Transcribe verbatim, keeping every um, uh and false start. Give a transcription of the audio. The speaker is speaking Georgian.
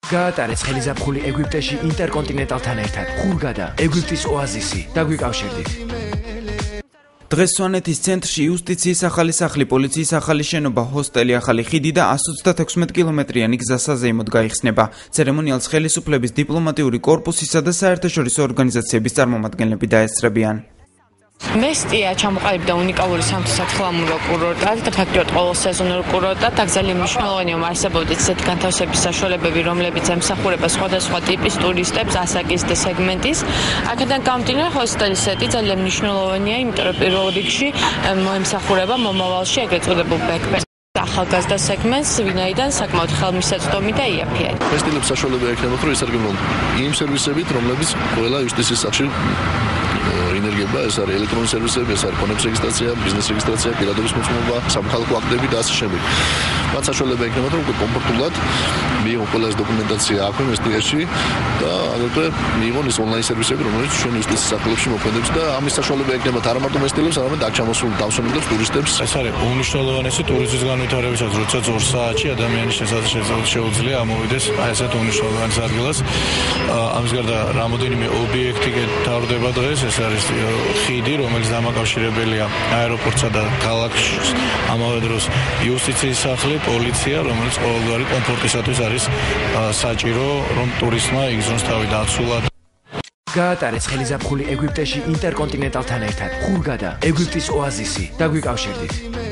გაატარეს ხელიზაფხული ეგვიპტეში ინტერკონტინენტალთან ერთად. ხურგადა, ეგვიპტის ოაზისი. დაგვიკავშირდით. დღეს სვანეთის ცენტრში იუსტიციის ახალი სახლი, პოლიციის ახალი შენობა, ჰოსტელი, ახალი ხიდი და εκατს ოცდათექვსმეტ კილომეტრიანი გზა საზეიმოდ გაიხსნება. ცერემონიალს ხელისუფლების დიპლომატიური კორპუსისა და საერთაშორისო ორგანიზაციების წარმომადგენლები დაესწრებიან. მესტია ჩამოყალიბდა უნიკალური სამთო-სათხილამურო კურორტად და ფაქტობრივად ყოველ სეზონურ კურორტად და ძალიან მნიშვნელოვანია რომ არსებობდეს ისეთი განთავსების საშუალებები, რომლებიც ემსახურება სხვადასხვა ტიპის ტურისტებს, ასაკის და სეგმენტის. აქედან გამომდინარე, ჰოსტელის სეტი ძალიან მნიშვნელოვანია, იმიტომ რომ პირველ რიგში მოემსახურება მომავალში ეგრეთ წოდებულ ბექბექ ახალგაზრდა სეგმენტს, ვინაიდან საკმაოდ ხელმისაწვდომი და იაფია. ფესტივალებს საშუალება ექნება რომ ისარგებლონ იმ სერვისებით, რომლებიც ყველა იუსტიციის სახლში ინერგება, ეს არის ელექტრონული სერვისები, ეს არის ფონების რეგისტრაცია, ბიზნეს რეგისტრაცია, პირადობის მოწმობა, სამხალხო აქტები და ასე შემდეგ. მათ საშუალება ექნება რომ კომფორტულად მიიღონ ყველა ეს დოკუმენტაცია აქვე მესტიაში და აგრეთვე მიიღონ ეს ონლაინ სერვისები, რომელიც ჩვენ იუსტიციის სახლებში მოქმედებს და ამის საშუალება ექნება არა მარტო მესტილებს, არამედ აქ ჩამოსულ დავსვენებლებს, ტურისტებს. ეს არის უმნიშვნელოვანესი ტურიზმის განვითარებისას, როცა ორ საათში ადამიანის შეუძლია ამოვიდეს აი ესეთ უმნიშვნელოვანეს ადგილას. ამის გარდა რამოდენიმე ობიექტი თავდება დღეს, ეს არის ხიდი, რომელიც დამაკავშირებელია აეროპორტსა და ქალაქს, ამავე დროს იუსტიციის სახლი, პოლიცია, რომელიც ყოველგვარი კომფორტისათვის არის საჭირო, რომ ტურისტმა იგრძნოს თავი დაცულად. გაატარეს ხელიზაფხული ეგვიპტეში ინტერკონტინენტალთან ერთად. ხურგადა, ეგვიპტის ოაზისი. დაგვიკავშირდით.